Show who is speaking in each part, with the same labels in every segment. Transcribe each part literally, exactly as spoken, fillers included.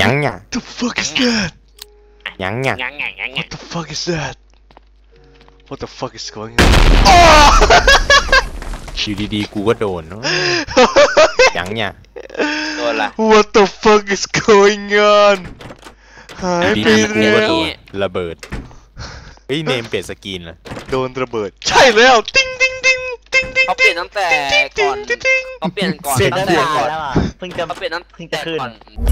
Speaker 1: ยังเนี่ย
Speaker 2: The fuck is that
Speaker 1: ยังเนี่ย
Speaker 2: What the fuck is that What the fuck is going on
Speaker 1: อยู่ดีๆกูก็โดนยังเนี่ย
Speaker 3: โดนละ
Speaker 2: What the fuck is going on หายไป
Speaker 1: ดีๆกู
Speaker 2: แล้
Speaker 1: ก็โด
Speaker 2: วน
Speaker 1: ระเบิดเฮ้ยเนมเปลี่ยนสกินเลย
Speaker 2: โดนระเบิดใช่แล้วติ้งติ้งติ้งติ้งติ้ง
Speaker 3: เขาเปลี่ยนตั้งแต่ก่อนเขาเปลี่ยนก่อน
Speaker 4: เปลี่ยนตั้
Speaker 3: ตั้
Speaker 4: ง
Speaker 3: ง
Speaker 4: แต่
Speaker 3: แต่
Speaker 4: ก่
Speaker 3: ก่
Speaker 4: อ
Speaker 3: อน น
Speaker 4: แล้วอ่ะเพิ่งจะ
Speaker 3: เขาเปลี่ยนตั้ง
Speaker 4: เพิ่งจะขึ้น
Speaker 3: ก่อน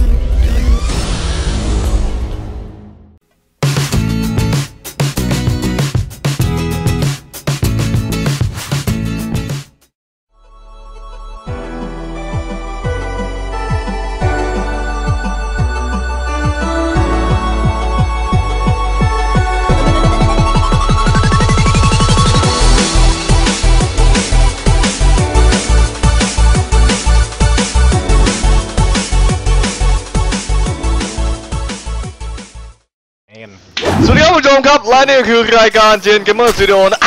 Speaker 2: สวัสดีครับผู้ชมครับและนี่คือรายการ Gen Gamer Studio นะ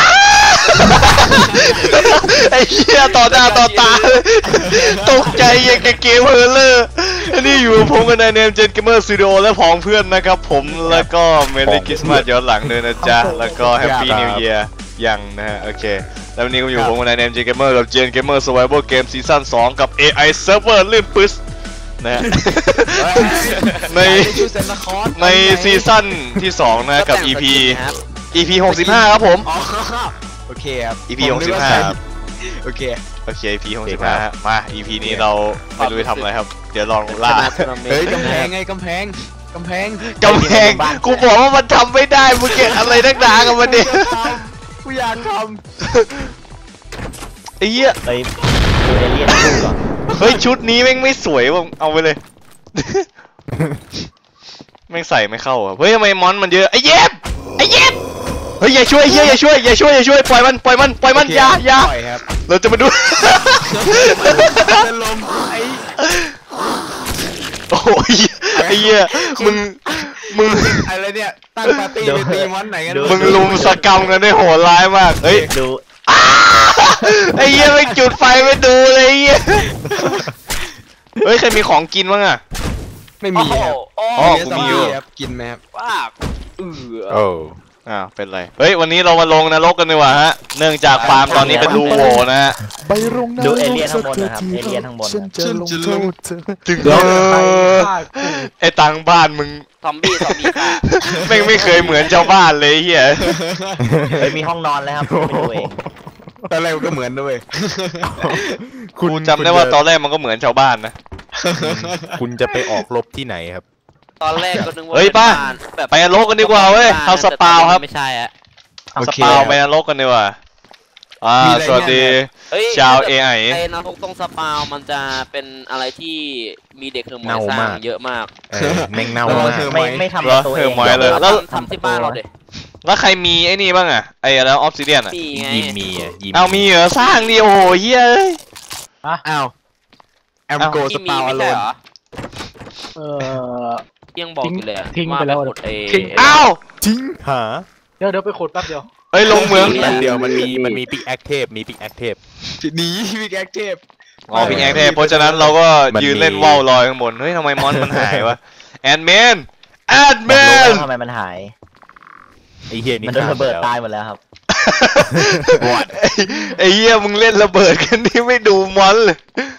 Speaker 2: ไอ้เหี้ยต่อหน้าต่อตาตกใจยังกับเกมเฮอร์เลอร์อันนี้อยู่กับผมกับนายเนม Gen Gamer Studio และผองเพื่อนนะครับผมแล้วก็ Merry Christmas ย้อนหลังด้วยนะจ๊ะแล้วก็ Happy New Year ยังนะฮะโอเคแล้ววันนี้ก็อยู่ผมกับนายเนม Gen Gamer กับ Gen Gamer Survival Game Season สองกับ เอ ไอ Server ลื่นปึ๊สนะในในซีซั่นที่สองนะกับ อี พี อี พี หกสิบห้าครับผม
Speaker 5: โอเคครับ
Speaker 2: อี พี หกสิบห้า
Speaker 5: โอเค
Speaker 2: โอเค อี พี หกสิบห้ามา อี พี นี้เราไม่รู้จะทำอะไรครับเดี๋ยวลองล่า
Speaker 5: เฮ้ยกำแพงไงกำแพงกำแพง
Speaker 2: กำแพงกูบอกว่ามันทำไม่ได้มึงเก็บอะไรนักหนากับมันเนี่ย
Speaker 5: กูอยากท
Speaker 2: ไอ้เหี้ย
Speaker 4: ไปดูเอเลี่ยนดูก่อน
Speaker 2: เฮ้ยชุดนี้แม่งไม่สวยว่ะเอาไปเลยแม่งใส่ไม่เข้าอ่ะเฮ้ยทำไมมอนมันเยอะไอ้เย็บไอ้เย็บเฮ้ยอย่าช่วยเฮียอย่าช่วยอย่าช่วยอย่าช่วยปล่อยมันปล่อยมันปล่อยมันอย่าอย่าเราจะมาดู
Speaker 5: ลมไอ้
Speaker 2: โอ้ยไอ้เหี้ยมึงมึง
Speaker 5: อะไรเนี่ยตั้งปาร์ตี้ไปตีมอนไหนกัน
Speaker 2: มึงลุมสกรรมกันได้โหดร้ายมากเฮ้ย
Speaker 4: ดู
Speaker 2: ไอ้เหี้ยไม่จุดไฟไม่ดูเลยไอ้เหี้ยเฮ้ยใครมีของกินบ้างอะ
Speaker 5: ไม่มีครับ
Speaker 2: อ๋อกูมีอยู่
Speaker 5: กินไหมครับ
Speaker 3: ว้าเออ
Speaker 1: โอ้
Speaker 2: อ้าวเป็นไรเฮ้ยวันนี้เรามาลงนรกกันดีกว่าฮะเนื่องจากฟาร์มตอนนี้เป็นรูโหว่นะฮะ
Speaker 4: ดูเอเลี่ยนข้างบนนะครับเอเลี่ยนข้างบน
Speaker 5: ฉันจะลง
Speaker 2: ถึงไอ้ตังบ้านมึง
Speaker 3: ซอมบี้ซอมบี้ค่ะ
Speaker 2: ไม่ไม่เคยเหมือนชาวบ้านเลยเฮีย
Speaker 4: เฮ้ยมีห้องนอนแล้วครับไปดูเอง
Speaker 5: ตอนแรกก็เหมือนด้วย
Speaker 2: คุณจำได้ว่าตอนแรกมันก็เหมือนชาวบ้านนะ
Speaker 1: คุณจะไปออกรบที่ไหนครับ
Speaker 3: ตอนแรกก็นึกว่า
Speaker 2: เฮ้ยป้าไปนรกกันดีกว่าเว้ยเฮาสปาวครับ
Speaker 3: ไม่ใช่อะ
Speaker 2: สปาวไปนรกกันดีกว่าอ่าสวัสดีชาว เอ ไอ
Speaker 3: ไอ้นรกตรงสปาวมันจะเป็นอะไรที่มีเด็กเฮอร์มอยสร้างเยอะมาก
Speaker 1: แม่งเน่า
Speaker 4: ไม่ไม่ทำตัวเอง
Speaker 2: แล้ว
Speaker 3: ทำที่บ้านเราเด็ก
Speaker 2: แล้วใครมีไอ้นี่บ้างอะไอ้แล้วออฟซิเดียนอะ
Speaker 1: ยิมมีอะยิม
Speaker 2: เอามีเหรอสร้างดิโอ้ยเฮ้ย
Speaker 5: อ้าวแอมโกสปาวอโลน
Speaker 3: เออยังบอกอยู่เลย
Speaker 6: ทิ้งไปแล้ว
Speaker 2: ทิ้งอ้าว
Speaker 1: ทิ้งหา
Speaker 6: เดี๋ยวเดี๋ยวไปขุดแป๊บเดียว
Speaker 2: เฮ้ยลงเมือง
Speaker 1: แป๊บเดียวมันมีมันมีปิกแอคเทปมีปิกแอคเทป
Speaker 5: หนีปิกแอคเทป
Speaker 2: อ๋อปิกแอคเทปเพราะฉะนั้นเราก็ยืนเล่นว่าวลอยข้างบนเฮ้ยทำไมมอนมันหายวะแอนแมนแอนแมน
Speaker 4: ทำไมมันหาย
Speaker 1: ไอ้เหี้ยนี่
Speaker 4: มันโดนระเบิดตายหมดแล้วครับ
Speaker 2: ไอ้เหี้ยมึงเล่นระเบิดกันนี่ไม่ดูมอนเลย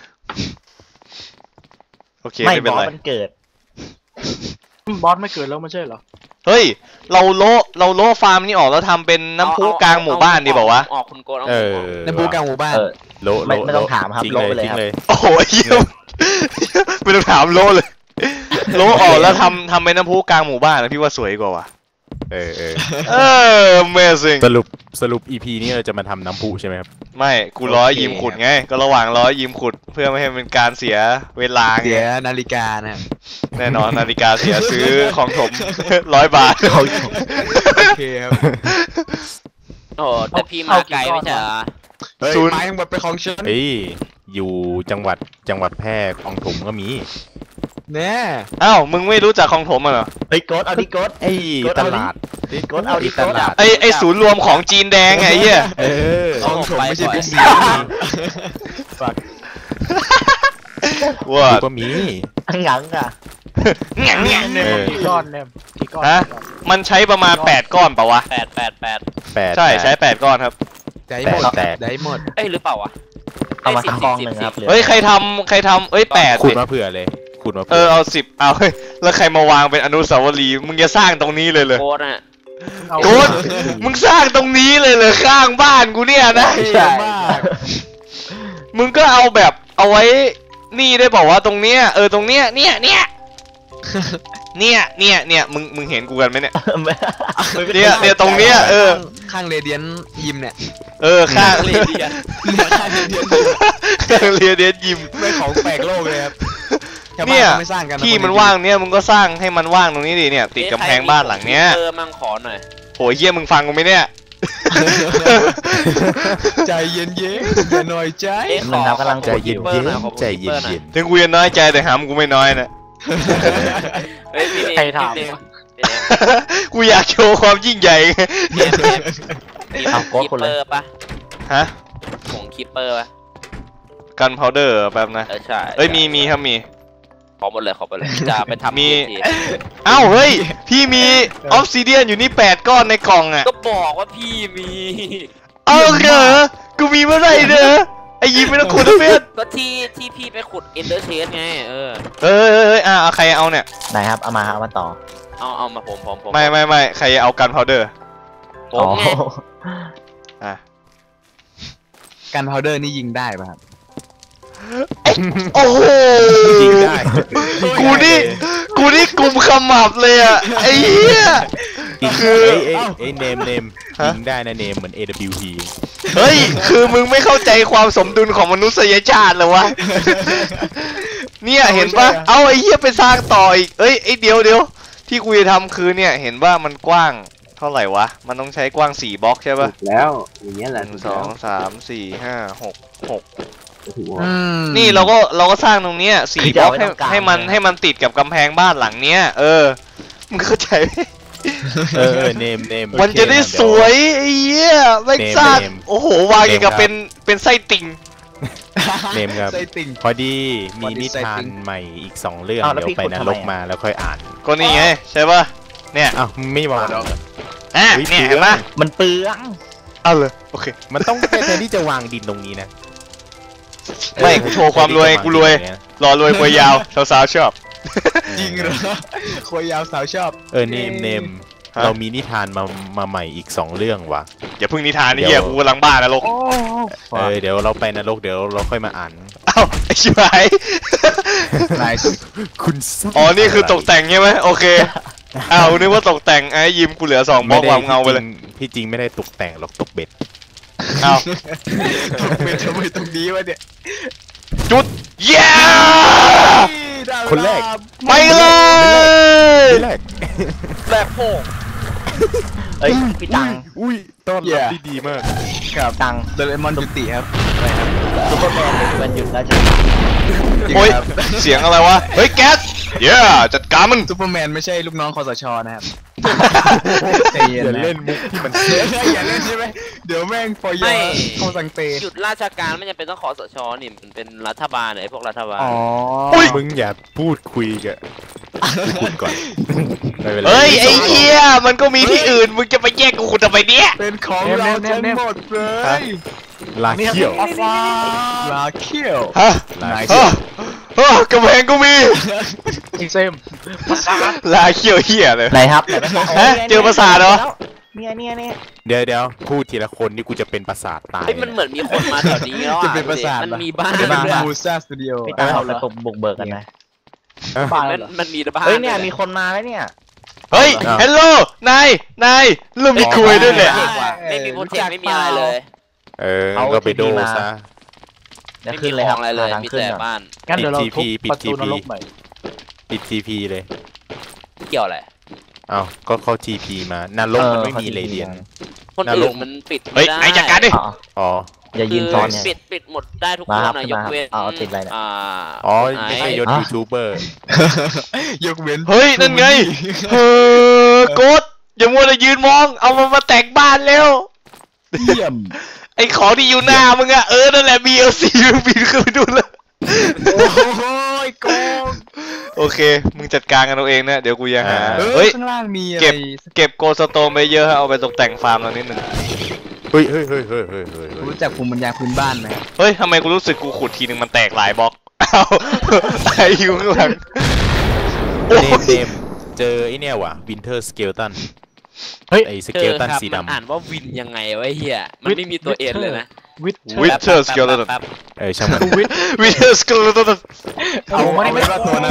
Speaker 2: โอเคไม่เป็นไร
Speaker 4: มันเกิด
Speaker 6: บอสไม่เกิดแล้วไม่ใช่เหรอ
Speaker 2: เฮ้ยเราโลเราโลฟาร์มนี่ออกแล้วทำเป็นน้ำพุกลางหมู่บ้านดีบอกวะ
Speaker 3: ออกคุณโกน
Speaker 1: เออ
Speaker 5: น้ำพุกลางหมู่บ้าน
Speaker 1: โลโล
Speaker 4: ไม่ต้องถามครับโลไปเลยครับ
Speaker 2: โอ้โหไม่ต้องถามโลเลยโลออกแล้วทำทำเป็นน้ำพุกลางหมู่บ้านแล้วพี่ว่าสวยกว่าวะ
Speaker 1: เออเออ
Speaker 2: เออ Amazing
Speaker 1: สรุปสรุป อี พี นี้เราจะมาทำน้ำพุใช่ไหมครับ
Speaker 2: ไม่กูร้อยยิ้มขุดไงก็ระหว่างร้อยยิ้มขุดเพื่อไม่ให้เป็นการเสียเวลา
Speaker 5: เสียนาฬิกานะ
Speaker 2: แน่นอนนาฬิกาเสียซื้อของถมร้อยบาท
Speaker 5: โอเคครับ
Speaker 3: โอ้แต่พี่มาไกลไม่ใช่เหรอ
Speaker 5: ศูนย์ไม้ทั้งหมดเป็นของฉัน
Speaker 1: เฮ้ยอยู่จังหวัดจังหวัดแพร่คลองถมก็มี
Speaker 5: แน่
Speaker 2: อ้าวมึงไม่รู้จักคลองถมเหรอ
Speaker 4: ไอ้โกดเอาดิโกด
Speaker 1: ไอ้ตลาด
Speaker 4: ดิโกดเอาดิตลาด
Speaker 2: ไอ้ไอ้ศูนย์รวมของจีนแดงไงเหี้ย
Speaker 1: เออ
Speaker 5: คลองถมไม่ใช่บิ๊กซี
Speaker 2: ว่า
Speaker 1: ก็มี
Speaker 4: อังยังอ่ะ
Speaker 2: เงี้ยเงี้ย
Speaker 6: เนมกี่ก้อนเนมกี่ก้อน
Speaker 2: ฮะมันใช้ประมาณแปดก้อนเปล่าวะ
Speaker 3: แปดแปดแปด
Speaker 1: แปด
Speaker 2: ใช่ใช้แปดก้อนครับ
Speaker 5: ได้หมด
Speaker 1: แตก
Speaker 5: ได้หมด
Speaker 3: เอ้ยหรือเปล่าวะ
Speaker 4: เอามา
Speaker 3: สิบ
Speaker 4: ทั้ง
Speaker 3: สิ
Speaker 4: ก
Speaker 3: บ
Speaker 4: อง
Speaker 3: สิบ
Speaker 4: หนึ่ง
Speaker 3: สิบ
Speaker 4: ครับหลื
Speaker 2: เฮ้ยใครทำใครทำเอ้ยแปด
Speaker 1: ขุด
Speaker 2: ดิ
Speaker 1: มาเผื่อเลยขุดมา
Speaker 2: เอ
Speaker 1: เผื่
Speaker 2: อเอาสิบเอาเฮ้ยแล้วใครมาวางเป็นอนุสาวรีย์มึงจะสร้างตรงนี้เลยเลย
Speaker 3: โค้ดนะฮะ
Speaker 6: เอา
Speaker 2: โกดมึงสร้างตรงนี้เลยเลยข้างบ้านกูเนี่ยนะ
Speaker 4: ใช่
Speaker 2: มึงก็เอาแบบเอาไว้นี่ได้บอกว่าตรงเนี้ยเออตรงเนี้ยเนี่ยเนี่ยเนี่ยเนี่ยเนี่ยมึงมึงเห็นกูกันไหมเนี่ยเนี่ยเนี่ยตรงเนี้ยเออ
Speaker 5: ข้างเรเดียนยิมเนี่ย
Speaker 2: เออข้าง
Speaker 3: เลเดียน
Speaker 5: ข้างเรเดียน
Speaker 2: ข้างเรียเดียนยิม
Speaker 5: เป็นของแปลกโลกเลยครับชาวบ้า
Speaker 2: เนี่ย
Speaker 5: ขาไม่สร้างกันะ
Speaker 2: ที่มันว่างเนี่ยมึงก็สร้างให้มันว่างตรงนี้ดิเนี่ยติดกำแพงบ้านหลังเนี้ย
Speaker 3: เออมังขอหน่อย
Speaker 2: โหเฮียมึงฟังกูไหมเนี่ย
Speaker 5: ใจเย็นๆอย่าหน่อยใจ
Speaker 3: เอ๊ะข
Speaker 4: มัน
Speaker 3: อ
Speaker 4: ครับกำลัง
Speaker 1: ใจเย็น
Speaker 3: ขอ
Speaker 1: เย็น
Speaker 3: ขอขอ
Speaker 1: ใจเย็น
Speaker 3: ขอ
Speaker 1: เย็น
Speaker 2: ถึงกูจะน้อยใจแต่หำกูไม่น้อยนะ
Speaker 3: เฮ้ยพี่เนม
Speaker 6: ใครถาม
Speaker 3: พี่เนม
Speaker 6: วะ
Speaker 3: พี่เนม
Speaker 2: กูอยากโชว์ความยิ่งใหญ่ไง
Speaker 3: เนมเนมมี
Speaker 4: เอาโค้ด
Speaker 3: คิป
Speaker 4: คน
Speaker 3: เป
Speaker 4: เล
Speaker 3: อย ร์ปะ
Speaker 2: ฮะ
Speaker 3: ผงคิปเปอร์ปะ
Speaker 2: กันพาวเดอร์แป๊บนะ
Speaker 3: เออใช่
Speaker 2: เอ้ยมีมีครับมี
Speaker 3: ขอหมดเลยขอหมดเลยจะไปทำ
Speaker 2: มี
Speaker 3: ที
Speaker 2: เอ้าเฮ้ยพี่มีออฟซิเดียนอยู่นี่แปดก้อนในกล่องอ่ะ
Speaker 3: ก็บอกว่าพี่มี
Speaker 2: เอาเหรอกูมีเมื่อไหร่เด้อไอ้ยิ้มไม่ต้องขุดนะเพื่อน
Speaker 3: ก็ที่ที่พี่ไปขุดเอนเดอร์เชสไงเออ
Speaker 2: เอ้ยเอ้ยเอ้ยอ่ะเอาใครเอาเนี่ย
Speaker 4: ไหนครับเอามาเอามาต่อ
Speaker 3: เอาเอามาผมผมผม
Speaker 2: ไม่ไม่ไม่ใครเอากันพาวเดอร์
Speaker 3: ผมไง
Speaker 2: อ่ะ
Speaker 5: กันพาวเดอร์นี่ยิงได้ป่ะครับ
Speaker 2: โอ้โห
Speaker 1: ยิงได้
Speaker 2: กูนี่กูนี่กลุ่มขมับเลยอ่ะไอ้เหี้ย
Speaker 1: ยิง
Speaker 2: คือ
Speaker 1: เอ้ยเอ้ยเอ้ยเนมเนม
Speaker 2: ฮะ
Speaker 1: ยิงได้นะเนมเหมือน เอ ดับเบิลยู พี
Speaker 2: เฮ้ยคือมึงไม่เข้าใจความสมดุลของมนุษยชาติเหรอวะเนี่ยเห็นปะเอาไอ้เหี้ยไปสร้างต่ออีกเอ้ยไอ้เดียวเดียวที่กูจะทำคือเนี่ยเห็นว่ามันกว้างเท่าไหร่วะมันต้องใช้กว้างสี่บล็อกใช่ปะ
Speaker 7: แล้วอย่างเงี้ยแห
Speaker 2: ห
Speaker 7: ละ
Speaker 2: นึ่งสองสามสี่ห้าหกหก
Speaker 7: ถูก
Speaker 5: อืม
Speaker 2: นี่เราก็เราก็สร้างตรงเนี้ยสี่
Speaker 4: คือบ จะ
Speaker 2: ล็อ
Speaker 4: เอา
Speaker 2: ก
Speaker 4: ไว้
Speaker 2: ให้
Speaker 4: ตรงกลาง
Speaker 2: ให้มัน
Speaker 4: นะ
Speaker 2: ให้มันติดกับกำแพงบ้านหลังเนี้ยเออมึงเข้าใจไหม
Speaker 1: เออเออเนมเนม
Speaker 2: มันจะได้สวยไอ้เหี้ยไม่สร้างโอ้โหวางอย่างกับเป็นเป็นไส้ติ่ง
Speaker 1: เนมครับ
Speaker 5: ไส้ติ่ง
Speaker 1: พอดีมี
Speaker 5: พอดี
Speaker 1: นิทานใหม่อีกสองเรื่อง
Speaker 4: อ้าวแล้ว
Speaker 1: เดี๋ยว
Speaker 4: พี่
Speaker 1: ไป
Speaker 4: ขุด
Speaker 1: น
Speaker 4: ทำ
Speaker 1: ร
Speaker 4: ไม
Speaker 1: ก
Speaker 4: อะ
Speaker 1: มาแล้วค่อยอ่าน
Speaker 2: ก็นี่ไงใช่ปะเนี่ย
Speaker 1: อ้าวไม่บอก
Speaker 2: อ่ะ
Speaker 1: อุ๊ย
Speaker 2: เนี่ย
Speaker 1: เปลือง
Speaker 2: เห็นปะ
Speaker 4: มันเปลือง
Speaker 2: เอาเลยโอเค
Speaker 1: มันต้องแทนที่จะวางดินตรงนี้นะ
Speaker 2: ไม่กูโชว์ความรวยกูรวยรอรวยควยยาวสาวๆชอบ
Speaker 5: จริงเหรอคอยยาวสาวชอบ
Speaker 1: เออเนมเนม
Speaker 2: ฮะ
Speaker 1: เรามีนิทานมามาใหม่อีกสองเรื่องว่ะ
Speaker 2: อย่าเพึ่งนิทานนี่
Speaker 1: เดี๋
Speaker 2: เหี้ย
Speaker 1: ยว
Speaker 2: กูกำลังบ้านรก
Speaker 1: เออเดี๋ยวเราไปนรกเดี๋ยวเราค่อยมาอ่าน
Speaker 2: เอ้าไอ้ชิบหาย
Speaker 5: นาย
Speaker 1: คุณ
Speaker 2: อ๋อนี่คือตกแต่งใช่ไหมโอเคอ้าวนึกว่าตกแต่งไอ้ยิมกูเหลือสองบล็อกความเงาไปเลย
Speaker 1: พี่จริงไม่ได้ตกแต่งหรอกตกเบ็ด
Speaker 2: อ้าว
Speaker 5: เป็นทำไมตรงนี้วะเนี่ย
Speaker 2: จุดเย้
Speaker 1: คนแรก
Speaker 2: ไปเลย
Speaker 1: นี่แหละ
Speaker 3: แบบโผล่
Speaker 4: เอ้ยพี่ตัง
Speaker 1: อุ้ยต้อนรับที่ดีมาก
Speaker 5: ครับ
Speaker 4: ตัง
Speaker 5: โดเรมอนจุติครับ
Speaker 4: ซุปเปอร์แมนเป็นวันหยุดแล้วใช่ไหม
Speaker 2: โอ้ยเสียงอะไรวะเฮ้ยแก๊สเย้จัดการมัน
Speaker 5: ซูเปอร์แมนไม่ใช่ลูกน้องคอสชนะครับใจ
Speaker 1: อ
Speaker 5: เย็น
Speaker 1: ย่า
Speaker 5: นะ
Speaker 1: เล่นมุกที่มัน
Speaker 5: เดี๋ยวอย่าเล่นใช่ไหมเดี๋ยวแม่งฟอยอเข้าสังเต
Speaker 3: หยุดราชการไม่จำเป็นต้องขอสชนี่มันเป็นรัฐบาลไอ้พวกรัฐบาล
Speaker 5: อ๋อ
Speaker 1: มึงอย่าพูดคุยกับคุณก่อนไม่เป็นไร
Speaker 2: เฮ้ยไอ้เหี้ยมันก็มีที่อื่นมึงจะไปแยกกูขุดทำไมเนี่ย
Speaker 5: เป็นของเราทั้งหมดเลย
Speaker 1: ลาเขี้ยว
Speaker 6: ออฟฟ้า
Speaker 5: ลาเคียว
Speaker 2: ฮะ
Speaker 1: ลา
Speaker 5: ไหน
Speaker 1: เขี้ยว
Speaker 2: ฮะกำแพงก็มี
Speaker 6: ไอ้เซม
Speaker 2: ลาเขี้ยวเหี้ยเลย
Speaker 4: ไหนครับไหนปราสาท
Speaker 2: ฮะเจอปราสาทเหรอ
Speaker 4: เนี่ยเนี่ยเนี่ย
Speaker 1: เดี๋ยวเดี๋ยวพูดทีละคนนี่กูจะเป็นประสาทตาย
Speaker 3: เฮ้ยมันเหมือนมีคนมาแถวนี้แล้ว
Speaker 5: จะ
Speaker 3: อ่ะ
Speaker 5: เป็นประสาท
Speaker 3: มันมีบ้าน
Speaker 5: เป็น
Speaker 3: ด้วย
Speaker 5: บูซ่าสตูดิโอ
Speaker 4: พี่ตังเราไปปบุกเบิกกันนะ
Speaker 6: บ้าน
Speaker 3: มัน
Speaker 6: เหรอ
Speaker 3: มันมีบ้าน
Speaker 4: เฮ้ยเนี่ยมีคนมาแล้วเนี่ย
Speaker 2: เฮ้ยเฮลโลนายนายเรามีคุยด้วยเนี่ย
Speaker 3: ไม่มีโปรเทคไม่มีอะไรเลย
Speaker 1: เอองั้นก็ไปโดซะ
Speaker 4: เดี๋ยว
Speaker 3: ไม่
Speaker 4: ขึ้
Speaker 3: มี
Speaker 4: นเลย
Speaker 3: ข
Speaker 4: ค
Speaker 3: อ
Speaker 4: รับ
Speaker 3: งอะไรเลย
Speaker 4: หาทาง
Speaker 3: มี
Speaker 4: ขึ้น
Speaker 3: แต่
Speaker 4: ก่อน
Speaker 3: บ้าน
Speaker 6: งั้นเดี๋ยวเราทุบ
Speaker 1: ปิด
Speaker 6: ประตู
Speaker 1: ที
Speaker 6: น
Speaker 1: พี
Speaker 6: รกใหม่
Speaker 1: ปิดทีพีเลย
Speaker 3: เกี่ยวอะไร
Speaker 1: อ้าวก็เขาทีพีมานรกมันไม่มีเรเดียน
Speaker 3: คน
Speaker 1: นร
Speaker 3: อื่
Speaker 1: ก
Speaker 3: นมันปิด
Speaker 2: เฮ้ย
Speaker 3: ไม่ได้
Speaker 2: ไอ้จัดการดิ
Speaker 4: อ๋อ
Speaker 1: อ๋อ
Speaker 4: อย่ายืน
Speaker 3: คือ
Speaker 4: ซ้อนเนี่ย
Speaker 3: ปิดปิดหมดได้ทุก
Speaker 4: มา
Speaker 3: ค
Speaker 4: ครับ
Speaker 3: นนะ
Speaker 4: ขึ้น
Speaker 3: ย
Speaker 4: มาก ครับ
Speaker 3: เว้น
Speaker 4: เอาติดอะไรเนี่ย
Speaker 3: อ่า
Speaker 1: อ๋อไม่ใช่ยศ
Speaker 4: อ่ะ
Speaker 1: ยูทูบเบอร์
Speaker 5: ยกเว้น
Speaker 2: เฮ้ยนั่นไงเฮ้ยโกดอย่ามัวแต่ยืนมองเอามันมาแต่งบ้านเร็ว
Speaker 5: เยี่ยม
Speaker 2: ไอ้ของที่อยู่หน้ามึงอะเออนั่นแหละ บี แอล ซี มึงบินขึ้นไปดูเลย
Speaker 5: โอ้ยโกง
Speaker 2: โอเคมึงจัดการกันเอาเองนะเดี๋ยวกูจะหา
Speaker 6: เออ
Speaker 2: เฮ้ย
Speaker 6: ข้างล่างมีอะไร
Speaker 2: เก็บเก็บโกลสโตนไปเยอะฮะเอาไปตกแต่งฟาร์มเรานิดหนึ่ง
Speaker 1: เฮ้ยเฮ้ยเฮ้ยเฮ้ยเฮ้ยเฮ้ยเฮ้ย
Speaker 6: รู้จักภูมิปัญญาพื้นบ้านไหม
Speaker 2: เฮ้ยทำไมกูรู้สึกกูขุดทีนึงมันแตกหลายบล็อกอ้าวไอ้อยู่ข้างหลังโอ้
Speaker 1: เนม
Speaker 2: ย
Speaker 1: เนมเจอไอเนี่ยว่ะวินเทอร์สเกลตัน
Speaker 6: เฮ้ย
Speaker 1: ไอส
Speaker 3: เจ
Speaker 1: เกล
Speaker 3: อ
Speaker 1: ตัน
Speaker 3: ครับ
Speaker 1: สี
Speaker 3: มัน
Speaker 1: ดำ
Speaker 3: อ่านว่าวินยังไงวะไอ้เฮียมันไม่มีตัวเอ็นเลยนะ
Speaker 6: วิท
Speaker 2: วิเทอร์สเกลตัน
Speaker 3: แป๊บ
Speaker 1: เออช่างมัน
Speaker 2: วิเทอร์สเกลตัน
Speaker 6: เอาไม่ไม่ว่าตัวนั้น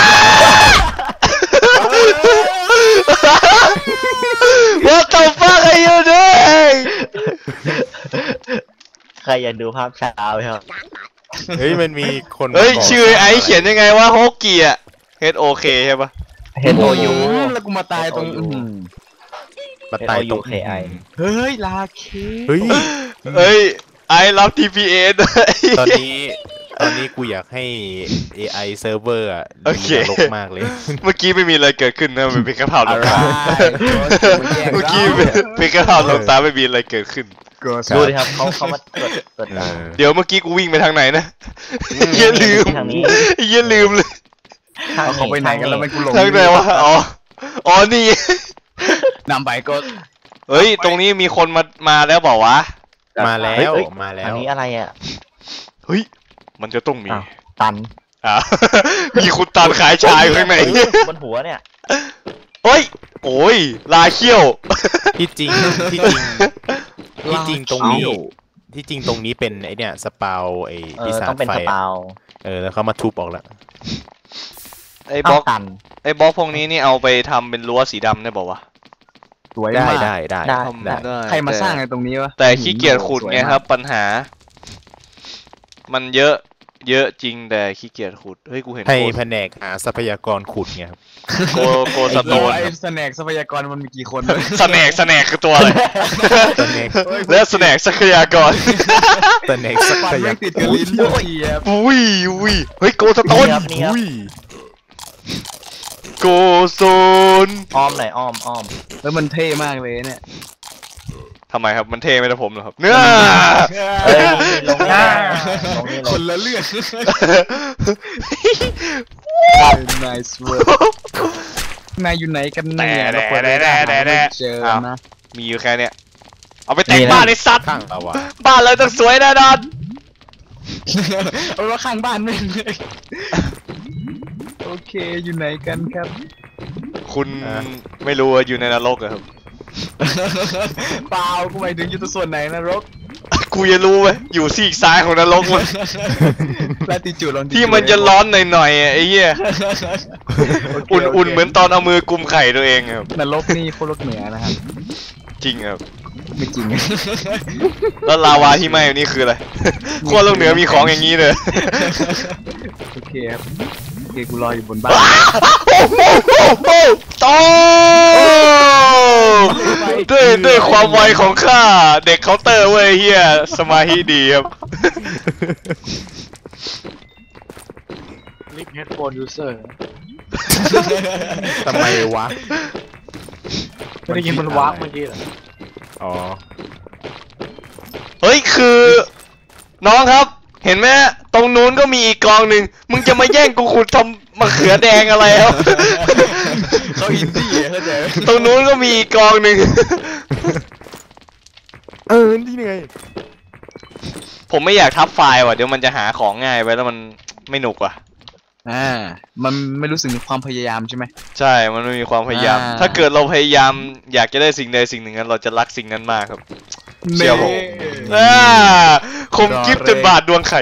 Speaker 2: What the fuck are you doing
Speaker 4: ใครอยากดูภาพช้าไหมครับ
Speaker 1: เฮ้ยมันมีคน
Speaker 2: เฮ้ย
Speaker 1: บอก
Speaker 2: ชื่อไอ้เขียนยังไงวะโฮกกี้อะ H O K ใช่ปะ
Speaker 4: เห็นโอยู
Speaker 6: แล้วกูมาตายตรง
Speaker 4: H O U
Speaker 6: อื้อหือ
Speaker 1: มาตายตรง
Speaker 4: H O U K I
Speaker 6: เฮ้ยลาเค
Speaker 1: เฮ้ย
Speaker 2: เฮ้ยไอ้รับ ที พี เอส
Speaker 1: ตอนนี้ตอนนี้กูอยากให้ เอ ไอ เซิร์ฟเวอร์อะ
Speaker 2: โอเค
Speaker 1: ดีนรกมากเลย
Speaker 2: เมื่อกี้ไม่มีอะไรเกิดขึ้นนะมันเป็นแค่ภาพล
Speaker 6: อะ
Speaker 2: ง
Speaker 6: ไร
Speaker 2: ตาเมื่อกี้เป็นแค่ภาพลงตาไม่มีอะไรเกิดขึ้น
Speaker 4: ดูดิครับเขาเขามาตรวจตรวจ
Speaker 1: เอ
Speaker 4: ตา
Speaker 1: อ
Speaker 2: เดี๋ยวเมื่อกี้กูวิ่งไปทางไหนนะอย่าลืม
Speaker 4: ทางนี้
Speaker 2: อย่าลืมเลย
Speaker 4: ทาง
Speaker 6: เขาไปไหนกันแล้วไม่กูหลง
Speaker 2: ทางไหนวะอ๋ออ๋อนี่
Speaker 6: นำไปก็
Speaker 2: เฮ้ยตรงนี้มีคนมามาแล้วบอกวะ
Speaker 1: มาแล้
Speaker 4: เฮ้ยว เฮ้ย
Speaker 1: มาแล้
Speaker 4: อัน
Speaker 1: ว
Speaker 4: นี้อะไรอ่ะ
Speaker 2: เฮ้ยมันจะต้องมี
Speaker 4: อ้าว ตัน
Speaker 2: อ่า มีคุณตาลขายชายอยู่ข้างใน
Speaker 4: บนหัวเนี่ย
Speaker 2: เฮ้ยโอ้ยลาเขี้ยว
Speaker 1: ที่จริงที่จริงที่จริงตรงนี้ ที่จริงตรงนี้เป็นไอเนี่ยสปาวไอ
Speaker 4: เอ
Speaker 1: ปี
Speaker 4: อ
Speaker 1: ศา
Speaker 4: ต้อ
Speaker 1: จ
Speaker 4: งเป็น
Speaker 1: ไฟ
Speaker 4: สปา
Speaker 1: อะ
Speaker 4: ว
Speaker 1: เออแล้วเขามาทุบออกแล้ว
Speaker 2: ไอ้บล็อก
Speaker 4: ตัน
Speaker 2: ไอ้บล็อกพวกนี้นี่เอาไปทำเป็นรั้วสีดำได้บอกว่าวะ
Speaker 6: สวย
Speaker 1: ได้
Speaker 6: มาก
Speaker 1: ได้ได้
Speaker 4: ได้
Speaker 2: ทำได้
Speaker 6: ใครมาสร้างไอ้ตรงนี้วะ
Speaker 2: แต่ขี้เกียจขุดไงครับ ปัญหา มันเยอะ เยอะจริงแต่ขี้เกียจขุดเฮ้ยกูเห็น
Speaker 1: ให้
Speaker 2: โก
Speaker 1: แผนกหาทรัพยากรขุดไงครับ
Speaker 2: โกโกสโตน
Speaker 6: ไอ้สแน็คทรัพยากรมันมีกี่คน
Speaker 2: สแนกสแนกคือตัวอะไร
Speaker 1: แผนก
Speaker 2: และสแนกทรัพยากร
Speaker 1: แผนกทรั
Speaker 6: ฟัน
Speaker 1: พ
Speaker 6: ไม่
Speaker 1: ยาก
Speaker 6: ติด
Speaker 1: ร
Speaker 6: กับลิ้นโอ้ยครับ
Speaker 2: อุ้ยอุ้ยเฮ้ยโกสโตน
Speaker 4: นี่ครับนี่ครับ
Speaker 1: อุ้ย
Speaker 2: โกโซน
Speaker 4: อ้อมหน่อยอ้อมอ้อม
Speaker 6: แล้วมันเท่มากเลยเนี่ย
Speaker 2: ทำไมครับมันเท่ไม่ได้ผมเหรอครับเนื้อ
Speaker 4: เอ้ยลงนี่ลงนี่ล
Speaker 6: ค
Speaker 4: ง
Speaker 6: นละเรื่อง nice work นายอยู่ไหนกันเนี่ยเราเปิดได้ได้ได้เจอนะ
Speaker 2: มีอยู่แค่เนี้ยเอาไปแต่งบ้านไอ้สัตว์
Speaker 1: ข้างเราอะ
Speaker 2: บ้านเราต้องสวยแน่นอน
Speaker 6: เอาว่าข้างบ้านไม่เลยโอเคอยู่ไหนกันครับ
Speaker 2: คุณไม่รู้ว่าอยู่ในนรกเหรอครับ
Speaker 6: เปล่ากูหมายถึงอยู่ตัวส่วนไหนนรก
Speaker 2: กูจะรู้ไหมอยู่ซีกซ้ายของนรกมั้ย
Speaker 6: ลาติจูดลอง
Speaker 2: ที่มันจะร้อนหน่อยๆอ่ะไอ้เหี้ยอุ่นๆเหมือนตอนเอามือกุมไข่ตัวเองครับ
Speaker 6: นรกนี่โคตรเหนือนะครับ
Speaker 2: จริงครับ
Speaker 6: ไม่จริง
Speaker 2: แล้วลาวาที่ไหม้นี่คืออะไรขั้วโลกเหนือมีของอย่างนี้เลย
Speaker 6: โอเคครับโอเคกูรออยู่บนบ้าน
Speaker 2: โตด้วยด้วยความไวของข้าเด็กเคาน์เตอร์เว้ยเฮียสมาธิดีครับ
Speaker 6: ลิฟเฮดโฟนยูเซอร์
Speaker 1: ทำไมวะ
Speaker 6: ไม่ได้ยินมันวาร์ปเมื่อกี้เหรอ
Speaker 1: อ๋อ
Speaker 2: เฮ้ยคือ น้องครับ เห็นไหมตรงนู้นก็มีอีกกองหนึ่งมึงจะมาแย่งกูขุดทำมะเขือแดงอะไรครับ
Speaker 6: เขาอินดี้เข้าใจ
Speaker 2: ตรงนู้นก็มีอีกกองหนึ่ง
Speaker 1: เออนี่ไง
Speaker 2: ผมไม่อยากทับไฟล์ว่ะเดี๋ยวมันจะหาของง่ายไปแล้วมันไม่หนุกว่ะ
Speaker 6: อ่ามันไม่รู้สึกถึงความพยายามใช่ไหม
Speaker 2: ใช่มันไม่มีความพยายาม
Speaker 6: อ่า
Speaker 2: ถ้าเกิดเราพยายามอยากจะได้สิ่งใดสิ่งหนึ่งนั้นเราจะรักสิ่งนั้นมากครับ เชี่ยวผม อ่าคมกิฟจนบาดดวงไข่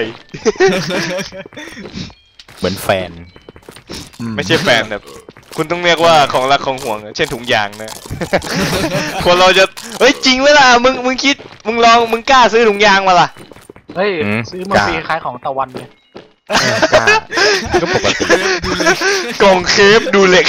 Speaker 1: เหมือนแฟน
Speaker 2: ไม่ใช่แฟนแบบคุณต้องเรียกว่าของรักของห่วงเช่นถุงยางนะ คนเราจะเฮ้ยจริงเวลามึงมึงคิดมึงลองมึงกล้าซื้อถุงยางมาล่ะ
Speaker 6: เฮ้ย
Speaker 1: อืม
Speaker 6: ซื้อมาฟรีคล้ายของตะวันเนี่ย
Speaker 1: กล้าก็ปกติ
Speaker 2: กล่องเคฟดูเหล็ก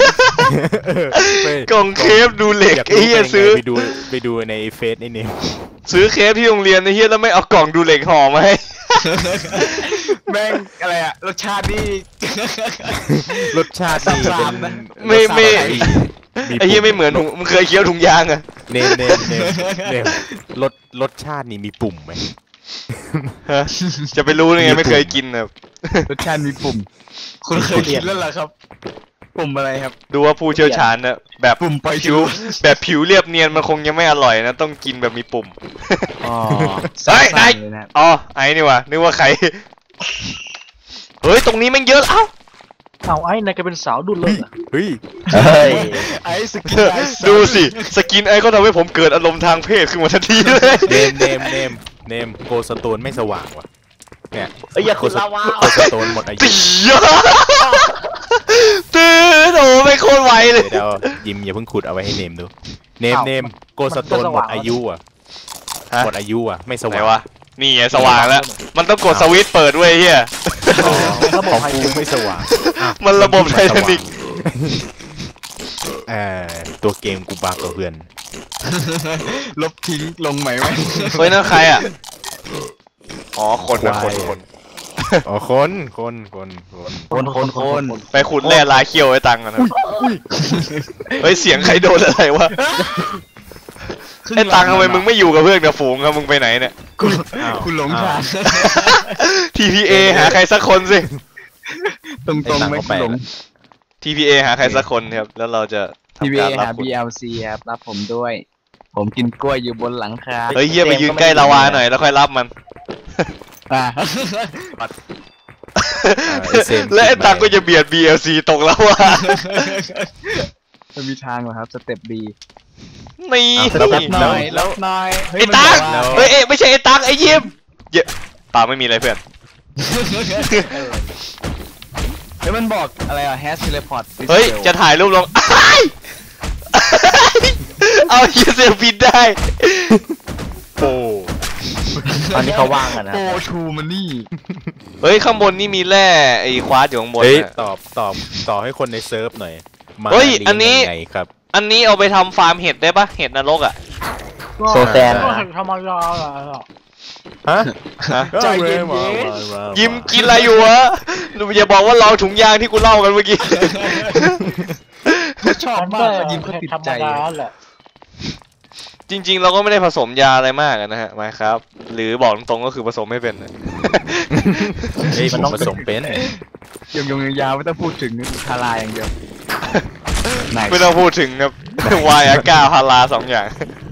Speaker 2: กล่องเคฟดูเหล็ก
Speaker 1: อยาก
Speaker 2: ไอ้
Speaker 1: รู้
Speaker 2: เหี้ย
Speaker 1: ไป
Speaker 2: ซื้อ
Speaker 1: ไปดูไปดูในเฟซไอ้เนี่ย
Speaker 2: ซื้อเคฟที่โรงเรียนไอ้เหี้ยแล้วไม่เอากล่องดูเหล็กห่อมาให้
Speaker 6: แม่งอะไรอะรสชาตินี่
Speaker 1: รสชาตินี่เป็น
Speaker 6: ซ้ำๆนะ
Speaker 2: ไม่ไม่
Speaker 1: รสชาติมี
Speaker 2: ไอ้เหี้ยไม่เหมือนถุงมึงเคยเคี้ยวถุงยางอะ
Speaker 1: เนมเนมเนมเนมรสรสชาตินี่มีปุ่มไหม
Speaker 2: ฮะจะไปรู้ได้ไงไม่เคยกินนะ
Speaker 6: รสชาติมีปุ่ม คุณเคยกินแล้วเหรอครับ ปุ่มอะไรครับ
Speaker 2: ดูว่าผู้เชี่ยวชาญนะแบบ
Speaker 6: ปุ่มไป
Speaker 2: ผิวแบบผิวเรียบเนียนมันคงยังไม่อร่อยนะต้องกินแบบมีปุ่ม
Speaker 6: อ๋อ
Speaker 2: เฮ้ยนาย
Speaker 6: เลยนะ
Speaker 2: อ๋อไอ้นี่วะนึกว่าใครเฮ้ยตรงนี้แม่งเยอะเอ้า
Speaker 4: เอาไอ้นายแกเป็นสาวดุลเลยเหรอ
Speaker 1: เฮ้ย
Speaker 4: เฮ้ย
Speaker 6: ไอ้สกินไอ้
Speaker 2: ดูสิสกินไอ้เขาทำให้ผมเกิดอารมณ์ทางเพศขึ้นมาทันทีเลย
Speaker 1: เนมเนมเนมเนมโกสโตนไม่สว่างว่ะเนี่ย
Speaker 4: เอ้ยอย่าขุดลาวา
Speaker 1: โกสโตนหมดอายุ
Speaker 2: ตีตื่นโอ้ไม่โคตรไวเลย
Speaker 1: เดี๋ยวยิมอย่าเพิ่งขุดเอาไว้ให้เนมดูเนมเนมโกสโตนหมดอายุอ่ะ
Speaker 2: ฮะ
Speaker 1: หมดอายุอ่ะไม่ส
Speaker 2: ไหน
Speaker 1: ว่าง
Speaker 2: วะนี่ไงสว่างแล้วมันต้องกดสวิตช์เปิดด้วยเฮีย
Speaker 1: อ๋อของกูไม่สว่างอ่ะ
Speaker 2: มันระบบไททานิก
Speaker 1: เอ่อตัวเกมกูบางกว่าเพื่อน
Speaker 6: ลบทิ้งลงไหมไหม
Speaker 2: เฮ้ยนั่นใครอ่ะอ๋อคนนะคนคน
Speaker 1: อ๋อคนคนคนคน
Speaker 6: คนคนคน
Speaker 2: ไปขุดแร่ลายเขี้ยวไอ้ตังกันนะเฮ้ยเสียงใครโดนอะไรวะไอ้ตังทำไมมึงไม่อยู่กับเพื่อนกับฝูงครับมึงไปไหนเนี่ย
Speaker 6: คุณคุณหลงทาง
Speaker 2: ที พี เอ หาใครสักคนสิ
Speaker 6: ตรงตรงๆไหมคุณหลง
Speaker 2: ที พี เอ หาใครสักคนครับแล้วเราจะ
Speaker 6: ที
Speaker 2: ทำ
Speaker 6: วี
Speaker 2: การรับ
Speaker 6: หา
Speaker 2: คุณ
Speaker 6: บี แอล ซี ครับรับผมด้วย ผมกินกล้วยอยู่บนหลังคา
Speaker 2: เฮ้ยเฮียไปยืนใกล้ลาวาหน่อยแล้วค่อยรับมัน
Speaker 6: อ่า
Speaker 1: เอ่อ เอส เอ็ม
Speaker 2: และไอ้ตังก็จะเบียด บี แอล ซี ตกแล้วว่ะ
Speaker 6: จะมีทางเหรอครับสเต็ปบี
Speaker 2: นี่
Speaker 6: รับหน่อยรับหน่อย
Speaker 2: ไอ้ตังเฮ้ยเอ้ยไม่ใช่ไอ้ตังไอ้ยิมเยอะเปล่าไม่มีอะไรเพื่อน
Speaker 6: เฮ้ยมันบอกอะไรอ่ะแฮชเทเลพอร์ต
Speaker 2: เฮ้ยจะถ่ายรูปลง อ้ายเอาเฮียเซลฟินได้
Speaker 1: โอ้
Speaker 4: ตอนนี้เขาว่างกันนะ
Speaker 6: โอ้ทูมันนี่
Speaker 2: เฮ้ยข้างบนนี่มีแร่ไอ้ควาร์ตอยู่ข้างบน
Speaker 1: เฮ้ย
Speaker 2: น่ะ
Speaker 1: ตอบตอบต่อให้คนในเซิร์ฟหน่อยมา
Speaker 2: เฮ้ย
Speaker 1: เรี
Speaker 2: อันนี้
Speaker 1: ยังไงครับ
Speaker 2: อันนี้เอาไปทำฟาร์มเห็ดได้ปะเห็ดนรกอ่ะ
Speaker 4: โซแซน
Speaker 1: ก็
Speaker 4: ธรรมดาเหรอ
Speaker 1: ฮะ
Speaker 2: ฮะ
Speaker 6: ใจเย็น
Speaker 2: ยิ้มกินอะไรอยู่วะอย่าบอกว่าลองถุงยางที่กูเล่ากันเมื่อกี้
Speaker 6: เขาชอบมากเขายิ้มเขาติดใจ
Speaker 4: แหละ
Speaker 2: จริงๆ เราก็ไม่ได้ผสมยาอะไรมากอะนะฮะมาครับ หรือบอกตรงๆก็คือผสมไม่เป็นนะ
Speaker 1: เฮ้ยมันต้องผสมเป็น
Speaker 6: ยงยงยาวๆไม่ต้องพูดถึงทาราอย่างเดียว Nice
Speaker 2: ไม่ต้องพูดถึงครับ วายอาก้าพาราสองอย่าง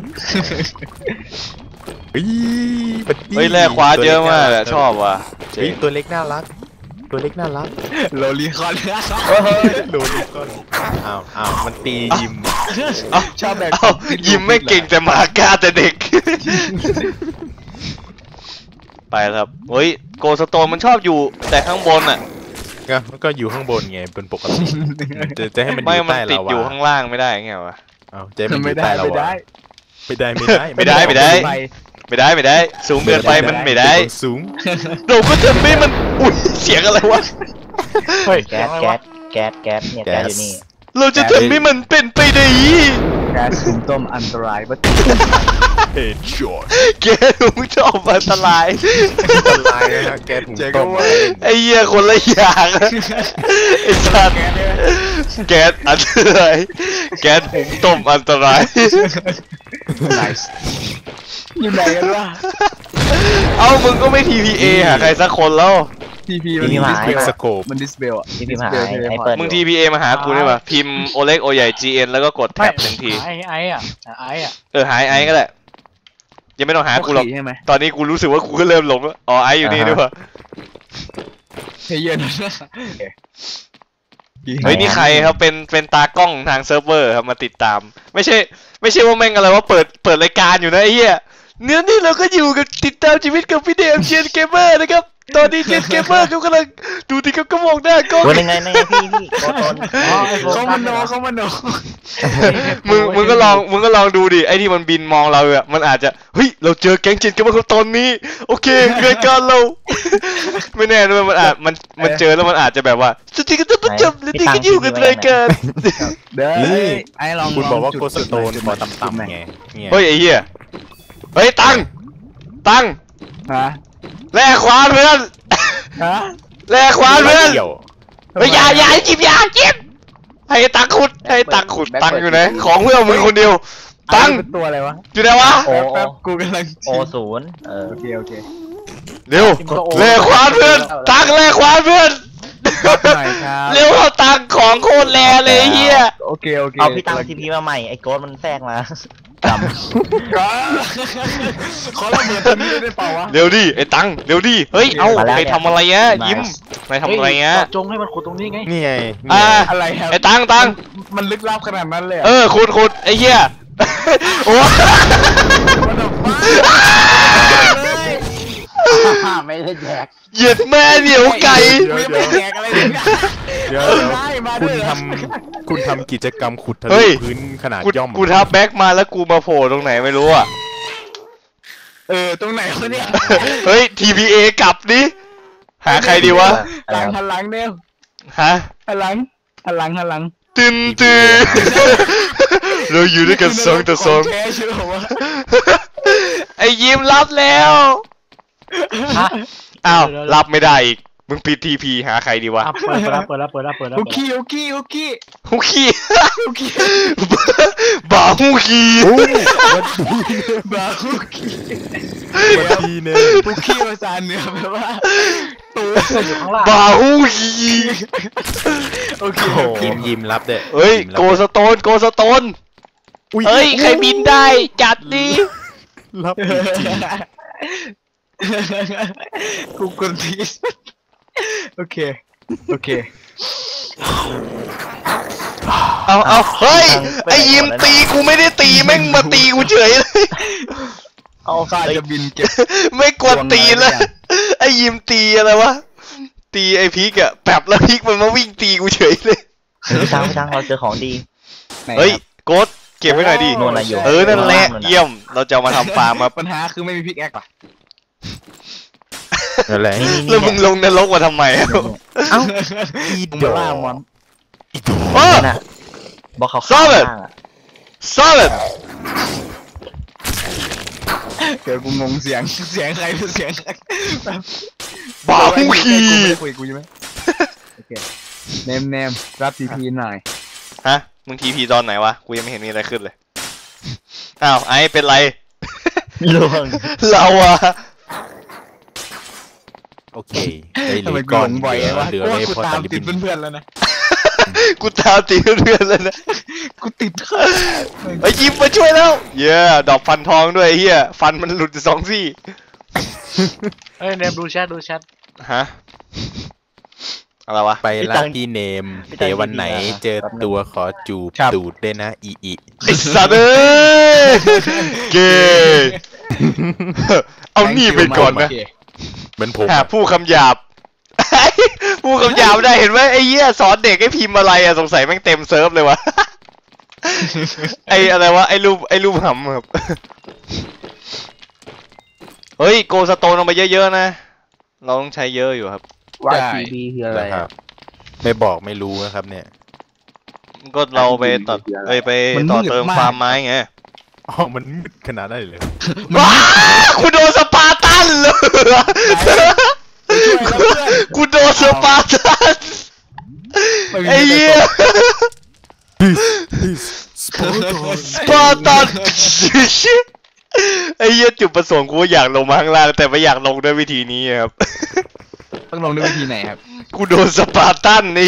Speaker 1: เฮ้ยบัดดี้
Speaker 2: เฮ้ยแร่ควาร์ตเยอะมากอะชอบว่ะ
Speaker 1: เฮ้ยตัวเล็กน่ารัก ตัวเล็กน่ารัก
Speaker 6: โลลีคอน
Speaker 1: โดนลูกก้อนอ้าวอ้าวมันตียิม
Speaker 2: เอ้า
Speaker 6: ชอบแบบ
Speaker 2: เอ้ายิ้มไม่เก่งแต่หมาก้าแต่เด็ก ไปแล้วครับเฮ้ยโกสโตนมันชอบอยู่แต่ข้างบนอ่ะ
Speaker 1: ก็ก็อยู่ข้างบนไงเป็นปกติจะจะให้มันอ
Speaker 2: ไม่
Speaker 1: ยู่
Speaker 2: มัน
Speaker 1: ใต้
Speaker 2: ติด
Speaker 1: ลาวา
Speaker 2: อยู่ข้างล่างไม่ได้ไงวะ
Speaker 1: อ้าวจะให้มันอ
Speaker 6: ไม่
Speaker 1: ยู่
Speaker 6: ได้
Speaker 1: ใต้ลา
Speaker 6: ไม่
Speaker 1: วา
Speaker 6: ได้
Speaker 1: ไม่ได้ไม่ได้
Speaker 2: ไม่ได้ไม่ได้ ไม่ได้ไม่ได้ สูงเกินไปมันไม่ได้
Speaker 1: สูง
Speaker 2: เราก็จะไม่มันอุ้ยเสียงอะไรวะ
Speaker 1: เฮ้ย
Speaker 4: แก๊สแก๊สแก๊สแก๊สเนี่ยแก๊สอยู่นี่
Speaker 2: เราจะทำให้มันเป็นไปได้
Speaker 6: แก๊สถุงต้มอันตรายวัตถุ
Speaker 1: เอ็ดช็อต
Speaker 2: แกมึงชอบอันตราย
Speaker 1: อันตรายนะฮะแกถุงต้ม
Speaker 2: ไอ้เหี้ยคนละอย่างไอ้สัตว์แก๊สอันตรายแก๊สหุงต้มอันตราย
Speaker 6: Nice อยู่ไหนกันวะ
Speaker 2: เอ้ามึงก็ไม่ ที พี เอ หาใครสักคนแล้ว
Speaker 6: ทีพี
Speaker 4: ทีพีหาย
Speaker 1: ฟิกสโคป
Speaker 6: มันดิสเบลอ่ะ
Speaker 4: ที่พิมพ์หายไอ้เปิด
Speaker 2: มึง ที พี เอ มาหากูได้ป่ะพิมพ์โอเล็กโอใหญ่ จี เอ็น แล้วก็กดแท็บหนึ่งที
Speaker 7: ไอ้ไอ้อะไอ้อะ
Speaker 2: เออหายไอ้ก็ได้ยังไม่ต้องหากูหรอก
Speaker 6: ใช่ไหม
Speaker 2: ตอนนี้กูรู้สึกว่ากูก็เริ่มหลงแล้วอ๋อไอ้อยู่นี่ด้วยว่ะ
Speaker 6: เฮียนะ
Speaker 2: เฮ้ยนี่ใครครับเป็นเป็นตากล้องทางเซิร์ฟเวอร์ครับมาติดตาม ไม่ใช่ ไม่ใช่ว่าแม่งอะไรว่าเปิดเปิดรายการอยู่นะไอ้เหี้ยเนื้อนี่เราก็อยู่กับติดตามชีวิตกับพี่เดมเชียนเกมเมอร์นะครับตอนนี้เชียนเกมเมอร์เขากำลังดูที่เขาก็มองหน้ากล้อง
Speaker 4: วันยังไงนั่นไงพี่พี่โกตน
Speaker 6: เขามโนเขามโน
Speaker 2: มึงมึงก็ลองมึงก็ลองดูดิไอ้ที่มันบินมองเราอะมันอาจจะเฮ้ยเราเจอแก๊งเชียนเกมเมอร์เขาตอนนี้โอเครายการเรา ไม่แน่ด้วยมันอาจมันมันเจอแล้วมันอาจจะแบบว่าสติกันจะประจำและนี่ก็อยู่กันรายการ
Speaker 6: เด้อไอ้ลอง
Speaker 1: คุณบอกว่า
Speaker 6: จุด
Speaker 1: โกสโตนพอต่ำๆไงเนี่ย
Speaker 2: เฮ้ยไอ้เหี้ยเฮ้ยตังตัง
Speaker 6: ฮะ
Speaker 2: แลกควานเพื่อน
Speaker 6: ฮะ
Speaker 2: แลกควานเพื่อน
Speaker 1: เกี่ยว
Speaker 2: เฮ้ยอย่าอย่าจิบอย่าจิบให้ตังขุดให้ตังขุดตังอยู่ไหนของเพื่อนมึงคนเดียวตัง
Speaker 6: เป็นตัวอะไรวะ
Speaker 2: อยู่ไหนวะ
Speaker 4: โอ
Speaker 6: แป๊บกูกำลัง
Speaker 4: โอศูนย์เออ
Speaker 6: โอเคโอเค
Speaker 2: เร็วแลกควานเพื่อนตังแลกควานเพื่อน
Speaker 6: หน่อยครับ
Speaker 2: เร็วเอาตังของโคตรแลเลยเฮีย
Speaker 6: โอเคโอเค
Speaker 4: เอาพี่ตังทีพีมาใหม่ไอ้โกดมันแทรกมาจำ
Speaker 6: ขอระเบิดตรงนี้ได้เปล่าวะ
Speaker 2: เร็วดิไอ้ตังเร็วดิเฮ้ยเอาไปทำอะไรเงี้ยยิ้มไปทำอะไรเงี้ย
Speaker 7: จงให้มันขุดตรงนี้ไง
Speaker 1: นี่ไง
Speaker 2: อ่า
Speaker 6: อะไรครับ
Speaker 2: ไอ้ตังตัง
Speaker 6: มันลึกลับขนาดนั้นเลย
Speaker 2: เออขุดขุดไอ้เหี้ยโอ้
Speaker 4: ไม่ได้แจก
Speaker 2: เหยียดแม่เหนียวไก่
Speaker 6: ไม่ไม่แจกอะไรเลย
Speaker 1: เดี๋ยว
Speaker 6: ได้มา
Speaker 1: คุ
Speaker 6: ด้ว
Speaker 1: ณ
Speaker 6: ยเหรอ
Speaker 1: ทำคุณทำกิจกรรมขุดทะ
Speaker 2: เฮ้
Speaker 1: ลุ
Speaker 2: ย
Speaker 1: พื้นขนาด
Speaker 2: กู
Speaker 1: ย่อม
Speaker 2: กูทับแบ็กมาแล้วกูมาโผล่ตรงไหนไม่รู้อ่ะ
Speaker 6: เออตรงไหนวะเนี่ย
Speaker 2: เฮ้ย ที พี เอ กลับดิหาใครดีวะ
Speaker 6: หลังหันหลังเดียว
Speaker 2: ฮะ
Speaker 6: หันหลังหันหลังหันหลัง
Speaker 2: ตึนตึนเราอยู่ด้วยกันสองต่อสอง
Speaker 6: แท้เชื่อผมว่า
Speaker 2: ไอ้ยิ้มรับแล้วอ้าวรับไม่ได้อีกมึงปิดทีพีหาใครดีวะ
Speaker 7: อ่ะเปิดแล้วเปิดแล้วเปิดแล้วเปิดแล้ว
Speaker 6: โอ
Speaker 7: เปิด
Speaker 6: เค
Speaker 7: แล้ว
Speaker 6: โอเคโอเค
Speaker 2: ฮุกี้
Speaker 6: โอเค
Speaker 2: บ่าฮุกี้
Speaker 6: บาฮูกี
Speaker 1: วันทีเนี่ย
Speaker 6: ฮูกีภาษาเหนือแปลว่าตัว
Speaker 7: อยู่ข้างล่าง
Speaker 2: บ่าฮุกี้
Speaker 6: โอเค
Speaker 1: โอ้
Speaker 6: โอเค
Speaker 1: ยิ้มยิ้มรับเด้
Speaker 2: เฮ้ย
Speaker 1: ยิ้มรับ
Speaker 2: โกสโตนโกสโตนเฮ้ยใครบินได้จัดดิ
Speaker 1: รับอีกที
Speaker 6: กูกดทีโอเคโอเค
Speaker 2: เอาเอาเฮ้ยไอ้ยิมตีกูไม่ได้ตีแม่งมาตีกูเฉยเลย
Speaker 6: เอาข้าจะบินเก็บ
Speaker 2: ไม่กวนตีเลยไอ้ยิมตีอะไรวะตีไอ้พีกอะแป๊บแล้วพีกมันมาวิ่งตีกูเฉยเลย
Speaker 4: พี่ตังพี่ตังเราเจอของดี
Speaker 2: เฮ้ยโกดเก็บไว้หน่อยดิ
Speaker 4: โน่นน่ะอยู่
Speaker 2: เออนั่นแหละเยี่ยมเราจะเอามาทำฟาร์มมา
Speaker 6: ปัญหาคือไม่มีพิกแอคป่ะ
Speaker 1: นั่นแหละ
Speaker 2: แล้วมึงลงนรกมาทำไมอะ
Speaker 1: เอ้าอี
Speaker 6: มึง
Speaker 1: ด
Speaker 6: มา
Speaker 1: อ
Speaker 6: ล่ามอน
Speaker 1: อีดอ
Speaker 2: โอ้
Speaker 4: นั่นน่ะบอกเขาข้างล่างอ่ะ
Speaker 2: solid
Speaker 6: เดี๋ยวกูงงเสียงเสียงใครเป็นเสียงใคร
Speaker 2: บ่าฮุกี้
Speaker 6: กูไม่ได้คุยกูใช่ไหมโอเคเนมเนมรับทีพีหน่อย
Speaker 2: ฮะมึงทีพีตอนไหนวะกูยังไม่เห็นมีอะไรขึ้นเลยอ้าวไอ้เป็นไร
Speaker 4: ล่วง
Speaker 2: เราอะ
Speaker 1: โอเคได้เห
Speaker 6: ทำ
Speaker 1: ลื
Speaker 6: ไม
Speaker 1: อ
Speaker 6: กู
Speaker 1: ก้อ
Speaker 6: หล
Speaker 1: น
Speaker 6: งบ่อย
Speaker 1: เหลือ
Speaker 6: วะ
Speaker 1: เหลือ
Speaker 6: กูว่า
Speaker 1: เลย
Speaker 6: กู
Speaker 1: พอ
Speaker 6: ตา
Speaker 1: ตาม ลิ
Speaker 6: ติ
Speaker 1: บิ
Speaker 6: ด
Speaker 1: น
Speaker 6: เพื่อนๆแล้วนะ
Speaker 2: กูตามตีเพื่อนๆแล้วนะ
Speaker 6: กูติด
Speaker 2: ไอ้ยยิ้มมาช่วยแล้วเย้ดอกฟันทองด้วยไอ้เฮียฟันมันหลุดสองซี่
Speaker 7: เอ้ยเนมดูแชทดูแชท
Speaker 2: ฮะอะไรวะ
Speaker 1: ไปร้านพี่เนมเดี๋ยววันไหนเจอตัวขอจูบตูดได้นะอีอี
Speaker 2: ไอ้สัตว์เอ้ยเกย์เอานี่ไปก่อนนะ
Speaker 1: เหมือนผม
Speaker 2: หาผู้คำหยาบ ผู้คำหยาบได้เห็นไหมไอ้เหี้ยสอนเด็กให้พิมพ์อะไรอะสงสัยแม่งเต็มเซิร์ฟเลยวะ ไอ้อะไรวะไอ้รูปไอ้รูปหำครับ เฮ้ยโกสโตนเอามาเยอะๆนะเราต้องใช้เยอะอยู่ครับ
Speaker 4: วายทีบีคืออะไร
Speaker 1: นะครับไม่บอกไม่รู้นะครับเนี่ย
Speaker 2: ก็เราไปตัดไปไปต่อเติมฟาร์มไม้ไง
Speaker 1: อ๋อมันมืดขนาดนั้นเลย
Speaker 2: ว้ากูโดนสปาร์ตันเลยกูโดนสปาร์ตันไอ้เหี้ยสปาร์ตันไอ้เหี้ยจุดประสงค์กูอยากลงมาข้างล่างแต่ไม่อยากลงด้วยวิธีนี้ครับ
Speaker 6: ต้องลงด้วยวิธีไหนครับ
Speaker 2: กูโดนสปาร์ตันนี่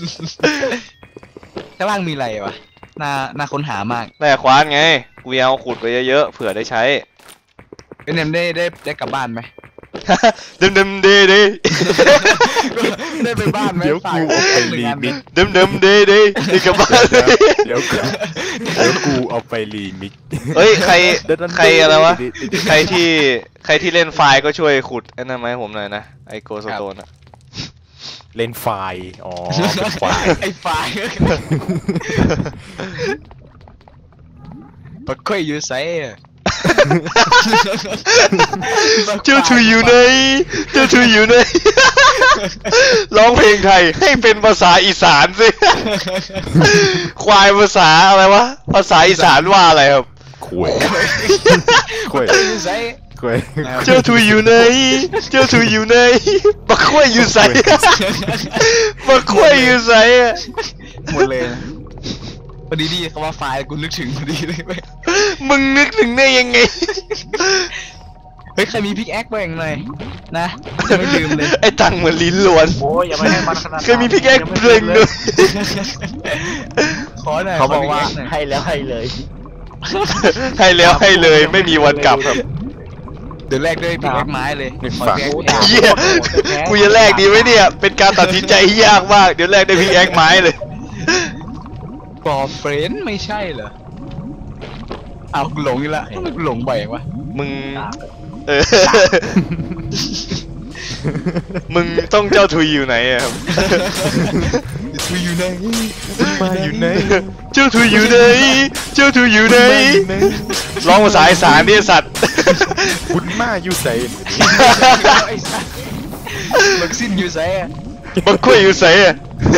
Speaker 6: ข้างล่างมีอะไรวะน่าน่าค้นหามาก
Speaker 2: แม่ควานไงกูยาวขุดไปเยอะๆเผื่อได้ใช้
Speaker 6: เป็นเนมได้ได้ได้กลับบ้านไหม
Speaker 2: เดิมเดิมเดเด
Speaker 6: ได้ไปบ้านไหม
Speaker 1: เดี๋ยวกูเอาไปรีมิกซ์
Speaker 2: เดิมเดิมเดเดนี่กลับบ้านเลย
Speaker 1: เดี๋ยวกูเดี๋ยวกูเอาไปรีมิกซ์
Speaker 2: เฮ้ยใครใครอะไรวะใครที่ใครที่เล่นไฟล์ก็ช่วยขุดไอ้นั่นมาให้ผมหน่อยนะไอโกสโตนอะ
Speaker 1: เล่นไฟล์อ๋อเป็นไฟล์
Speaker 6: ไอ้ไฟปักค่อยอยู่ไซ
Speaker 2: เจ้าชูอยู่ไหนเจ้าชูอยู่ไหนร้องเพลงไทยให้เป็นภาษาอีสานสิ ควายภาษาอะไรวะภาษาอีสานว่าอะไรครับ
Speaker 1: คุยคุย
Speaker 6: อยู่ไซ
Speaker 1: คุย
Speaker 2: เจ้าชูอยู่ไหนเจ้าชูอยู่ไหนบักควายอยู่ใสบักควายอยู่ใสอะ
Speaker 6: หมดเลยนะพอดีดีเขาว่าไฟล์กูนึกถึงพอดีเลยเว้ย
Speaker 2: มึงนึกถึงได้ยังไง
Speaker 6: เฮ้ยใครมีพิกแอคบ้างหน่อยนะไม่ลืมเลย
Speaker 2: ไอ้ตังเหมือนลิ้นล้วน
Speaker 7: โอ้ยอย่าไปให้มันขนาดนั้น
Speaker 2: เคยมีพี่แก๊กเพลงด้วย
Speaker 6: ขอหน่อย
Speaker 4: เขาบอกว่า
Speaker 6: ขพิกแคหน่ย
Speaker 4: ให้แล้วให้เลย
Speaker 2: ให้แล้วให้เลยไม่มีวันกลับครับ
Speaker 6: เดี๋ยวแรกด้วยพิกแอคไม้เลยขอพิกแอค
Speaker 2: เหี้ยกูจะแลกดีไหมเนี่ย เป็นการตัดสินใจที่ยากมาก เดี๋ยวแลกได้พี่แอ็กไม้เลย
Speaker 6: กอเฟรนไม่ใช่เหรอเอากูหลงอีกละทำไมกูหลงบ่อยจังวะ
Speaker 2: มึง เออ มึงต้องเจ้าทุยอยู่ไหนอะครับ
Speaker 6: ทุยอยู่ไหน
Speaker 1: มาอยู่ไหน
Speaker 2: เจ้าทุยอยู่ไหน เจ้าทุยอยู่ไหน ร้องภาษาอีสานเนี่ยสัตว์
Speaker 1: บุญมาอยู่ใส่
Speaker 6: ไอ้สัสบักซินอยู่ไสอะ
Speaker 2: บักคุยอยู่ใส่อะ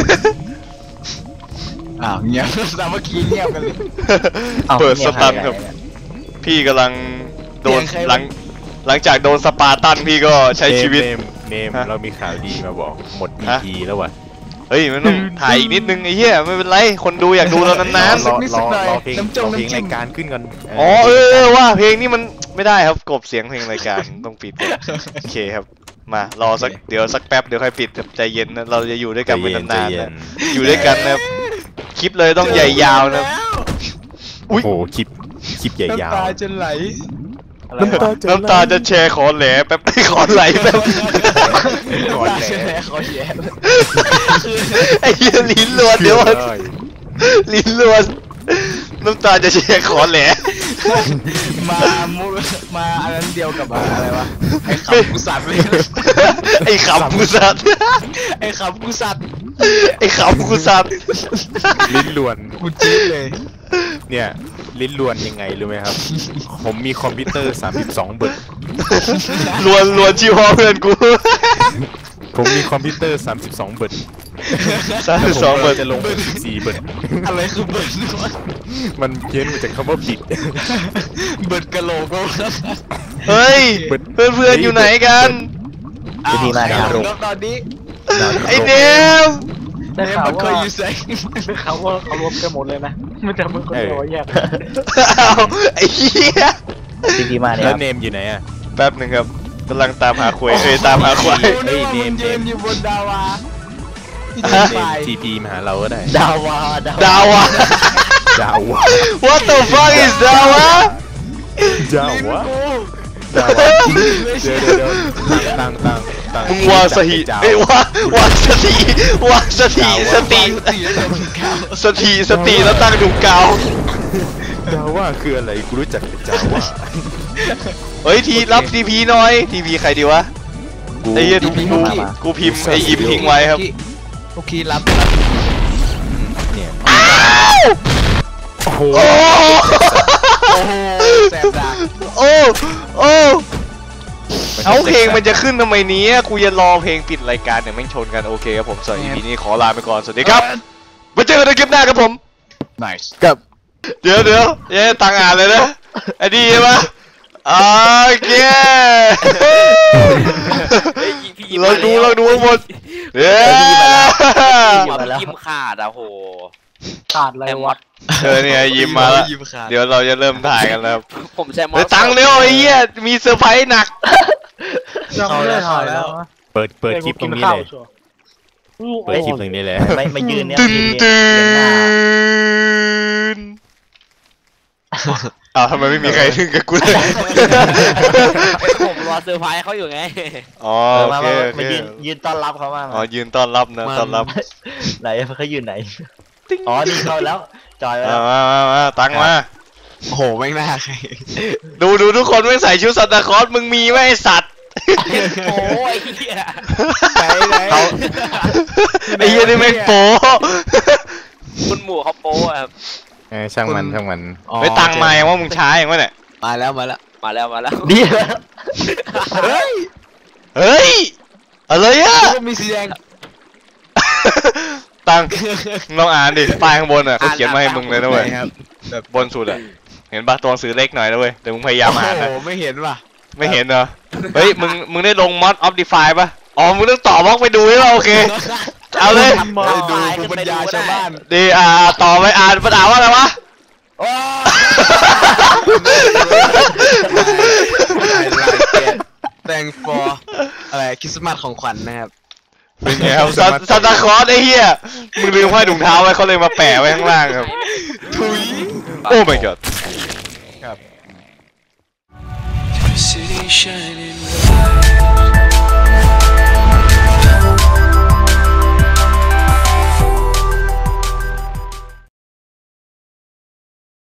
Speaker 6: อ้าวเงียบสามัคคีเงียบกันเลย
Speaker 4: อ้าว
Speaker 2: เปิดสตัน
Speaker 4: เนี่ย
Speaker 2: ครับ
Speaker 4: ใครอะ
Speaker 2: พี่กำลังโดน
Speaker 6: เสียงใครวะ
Speaker 2: หลัง หลังจากโดนสปาร์ตันพี่ก็ใช้ชีวิต
Speaker 1: เนมเนม
Speaker 2: ฮะ
Speaker 1: เรามีข่าวดีมาบอกหมด
Speaker 2: ฮะ
Speaker 1: อี พี แล้วว่ะ
Speaker 2: เฮ้ยมันต้องถ่ายอีกนิดนึงไอ้เหี้ยไม่เป็นไร คนดูอยากดูเรานาน
Speaker 1: รอ
Speaker 6: นิด
Speaker 1: ร
Speaker 6: สั
Speaker 1: อก
Speaker 6: หน่อย
Speaker 1: รอเพลง
Speaker 6: น้ำจง
Speaker 1: รอเพลง
Speaker 6: น้ำจิ้ม
Speaker 1: รายการขึ้นก่อน
Speaker 2: ๆอ๋อเออเออว่าเพลงนี้มันไม่ได้ครับกบเสียงเพลงรายการ ต้องปิดก่อนโอเคครับ มารอสักเดี๋ยวสักแป๊บเดี๋ยวค่อยปิดครับใจเย็นนะเราจะอยู่ด้วยกันไปนานๆนะอยู่ด้วยกันนะครับคลิปเลยต้องใหญ่ยาวนะ อุ๊
Speaker 1: โอ้
Speaker 2: ย
Speaker 1: โหคลิปคลิปใหญ่ยาว
Speaker 6: น้ำตาจะไหล
Speaker 1: น้ำตาจะ
Speaker 2: น้ำตาจะแชร์ขอแหลแป๊บ ขอไหลแป๊บ
Speaker 1: ก่อนแหละ
Speaker 6: แหละขอแย่
Speaker 2: ไอ้เหี้ยลิ้นล้วนเดี๋ยวก่อน
Speaker 1: ได้
Speaker 2: ลิ้นล้วนน้ำตาจะแชร์ขอแหล
Speaker 6: มามุมาอันนั้นเดียวกับอะไรวะไอ้ขำกูสัตว์เลย
Speaker 2: ไอ้ขำกูสัตว์
Speaker 6: ไอ้ขำกูสัตว์
Speaker 2: ไอ้ขำกูสัตว์
Speaker 1: ลิ้นล้วน
Speaker 6: กูจี๊ดเลย
Speaker 1: เนี่ยลิ้นล้วนยังไงรู้ไหมครับ ผมมีคอมพิวเตอร์สามสิบสองเบิร์
Speaker 2: ล้วนล้วนชื่อพ่อเพื่อนกู
Speaker 1: ผมมีคอมพิวเตอร์สามสิบสองเบิร์
Speaker 2: สามสิบสองเบิร์
Speaker 1: จะลงสิบสี่เบิร์
Speaker 6: อะไรคือเบิร์ดวะ
Speaker 1: มันเพี้ยนมาจากคำว่าบิด
Speaker 6: เบิร์ดกะโหลกวะ
Speaker 2: เฮ้ยเพื่อนเพื่อนๆอยู่ไหนกัน
Speaker 4: วิธีมา
Speaker 6: อ้
Speaker 4: หาว รูป
Speaker 6: แล้วตอนนี้
Speaker 2: ไอ้เนม
Speaker 7: ได้
Speaker 6: เนี่ย
Speaker 7: ข่าว
Speaker 6: มันเค
Speaker 7: ว่าย
Speaker 6: อยู่ใส่
Speaker 7: ได้ข่าวว่าเขารวมกันหมดเลยนะไม่จำเป็นคนเดียวว่าแยก
Speaker 2: เอาไอ้เหี้ย
Speaker 4: วิธีมาเนี่ย
Speaker 1: แล้ว
Speaker 4: ครับ
Speaker 1: เนมอยู่ไหนอ่ะ
Speaker 2: แป๊บหนึ่งครับกำลังตามหาควายเอ้ยตามหาควาย
Speaker 6: เฮ้ยเนมยืนอยู่บนดาวาที่
Speaker 1: เน
Speaker 6: จะ
Speaker 1: ม
Speaker 6: ไป
Speaker 1: ทีพีมาหาเราก็ได้
Speaker 4: ดาวาดาว
Speaker 2: ดาวะ
Speaker 1: ดาวะ
Speaker 2: What the fuck is ดาวะ
Speaker 1: ดาวะดาวะเดี๋ยวเดี๋ยวเดี๋ยวตั้งตั้งตั้ง
Speaker 2: มึงวางสถิ
Speaker 1: ดาว
Speaker 2: เอ้ยวางวางสถิวางสถิสติ
Speaker 6: ตีแล้วมึงก้าว
Speaker 2: สถิสติแล้วตั้งถุงกาว
Speaker 1: ดาวะคืออะไรกูรู้จักแต่ดาวะ
Speaker 2: เฮ้ยทีรับทีพีหน่อยทีพีใครดีวะ
Speaker 1: กู
Speaker 2: ไอ้เหี้ยกูกูกูพิมพ์ไอ้อิมทิ้งไว้ครับ
Speaker 6: โอเครับ
Speaker 1: เนี่ย
Speaker 2: โอ้โห
Speaker 6: โอ้โหแสบดาก
Speaker 2: โอ้โอ้เอาเพลงมันจะขึ้นทำไมเนี้ยกูจะรอเพลงปิดรายการเนี่ยแม่งชนกันโอเคครับผมสำหรับ อี พี นี้ขอลาไปก่อนสวัสดีครับมาเจอกันในคลิปหน้าครับผม
Speaker 6: nice
Speaker 1: กับ
Speaker 2: เดี๋ยวเดี๋ยวเย้ตังอ่านเลยนะไอ้ดีใช่ปะโอเค
Speaker 3: เฮ้ยพี่ยิ้ม
Speaker 2: เราดูเราดูข้างบนเย้
Speaker 3: มาพี่ยิ้มขาดอะโห
Speaker 7: ขาดอะไร
Speaker 3: แต่ม
Speaker 7: วะ
Speaker 3: ด
Speaker 2: เออเนี่ยยิ้มมาแล้วเดี๋ยวเราจะเริ่มถ่ายกันแล้ว
Speaker 3: ผมใช้มอ
Speaker 2: เฮ้ย
Speaker 3: ส
Speaker 2: ตังเร็วไอ้เหี้ยมีเซอร์ไพรส์หนัก
Speaker 7: ยังไม่ได้ถ่ายแล้ว
Speaker 1: เปิดเปิดคลิปตรงนี้เลยเปิดคลิปตรงนี้เลย
Speaker 4: ไม่ไม่ยืนเนี่ย
Speaker 2: ตื่น
Speaker 4: ยืน
Speaker 2: ตื่
Speaker 4: เรียนหน้าน
Speaker 2: อ้าวทำไมไม่มีใครถึงกับกูเลย
Speaker 3: ผมรอเซอร์ไพรส์เขาอยู่ไง
Speaker 2: อ๋อ
Speaker 4: เออ
Speaker 2: โอ
Speaker 4: มา
Speaker 2: เค
Speaker 4: มา
Speaker 2: โอ
Speaker 4: มา
Speaker 2: เค
Speaker 4: ยืนยืนต้อนรับเขามา
Speaker 2: อ๋อยืนต้อนรับนะต้อนรับ
Speaker 4: ไหนเขายืนไหนอ๋อนี่เขาแล้วจอยแล้ว
Speaker 2: มามามาตังมา
Speaker 6: โอ้โหไม่น่าใคร
Speaker 2: ดูดูทุกคนไม่ใส่ชุดซันตาคลอสมึงมีไหมไอสัตว์
Speaker 3: โอ้ยเหี้ย
Speaker 6: ไหนไหน
Speaker 2: ไอ้เหี้ยนี่แม่งโป๊
Speaker 3: คุณหมู่เขาโป้อะครับ
Speaker 1: เออช่างมันช่างมัน
Speaker 2: ไปตังมายังว่ามึงช้าอย่างวะเนี่ย
Speaker 6: มาแล้วมาแล้ว
Speaker 3: มาแล้วมาแล้ว
Speaker 4: ดีแล้ว
Speaker 6: เฮ้ย
Speaker 2: เฮ้ยอะไรอะ
Speaker 6: ก็มีสีแดง
Speaker 2: ตังมึงลองอ่านดิป้ายข้างบนอ่ะเขาเขียนมาให้มึงเลยนะเว้ย
Speaker 6: ครับ
Speaker 2: บนสุดอ่ะเห็นปะตัวหนังสือเล็กหน่อยนะเว้ยแต่มึงพยายามอ่านนะ
Speaker 6: โอ้โหไม่เห็นว่ะ
Speaker 2: ไม่เห็นเหรอเฮ้ยมึงมึงได้ลง mod of define ปะอ๋อมึงต้องต่อบล็อกไปดูใช่ปะโอเคเอาเลย
Speaker 5: ดูดูบรรยายชาวบ้าน
Speaker 2: ดีอ่าต่อไปอ่านปัญหาว่าอะไรวะ
Speaker 5: Thanks for อะไรคริสต์มาสของขวัญนะครับ
Speaker 2: เป็นไงครับซันซันตาคลอสไอ้เหี้ยมึงลืมห้อยถุงเท้าไว้เขาเลยมาแปะไว้ข้างล่างครับโอ้ my god
Speaker 8: City shining bright